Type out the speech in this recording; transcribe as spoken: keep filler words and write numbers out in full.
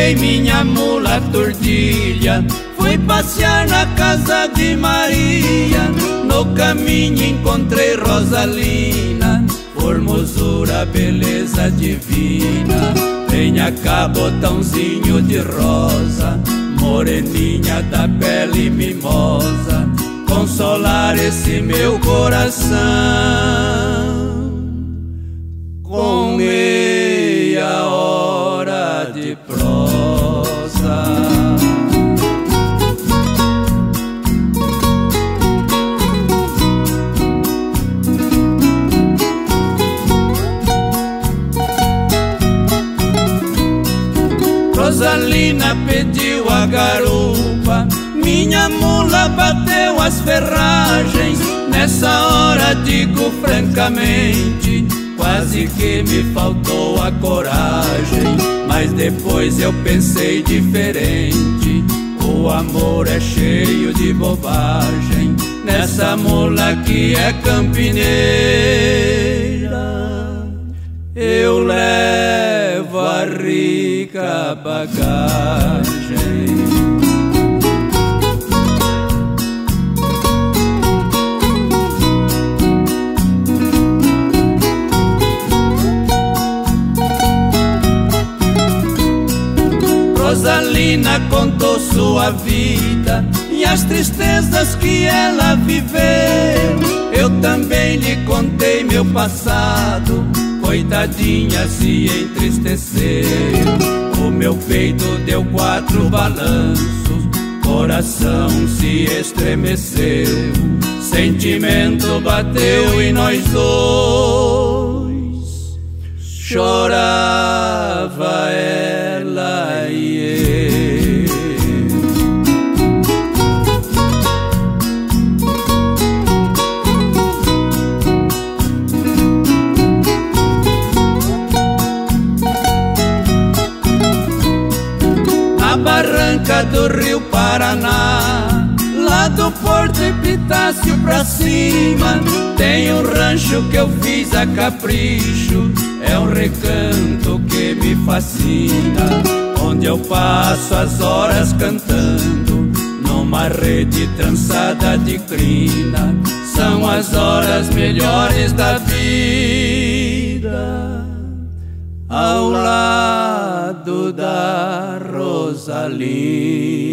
peguei minha mula tordilha, fui passear na casa de Maria. No caminho encontrei Rosalina, formosura, beleza divina. Venha cá, botãozinho de rosa, moreninha da pele mimosa, consolar esse meu coração com meia hora de prosa. Rosalina pediu a garupa, minha mula bateu as ferragens. Nessa hora digo francamente, quase que me faltou a coragem. Mas depois eu pensei diferente, o amor é cheio de bobagem. Nessa mula que é campineira, eu levo a rica bagagem. Rosalina contou sua vida e as tristezas que ela viveu. Eu também lhe contei meu passado, coitadinha se entristeceu. O meu peito deu quatro balanços, coração se estremeceu. Sentimento bateu e nós dois, chorava ela e eu. Na barranca do Rio Paraná, lá do Porto Epitácio pra cima, tem um rancho que eu fiz a capricho. É um recanto que me fascina, onde eu passo as horas cantando, numa rede trançada de crina. São as horas melhores da vida, ao lado da Rosalina.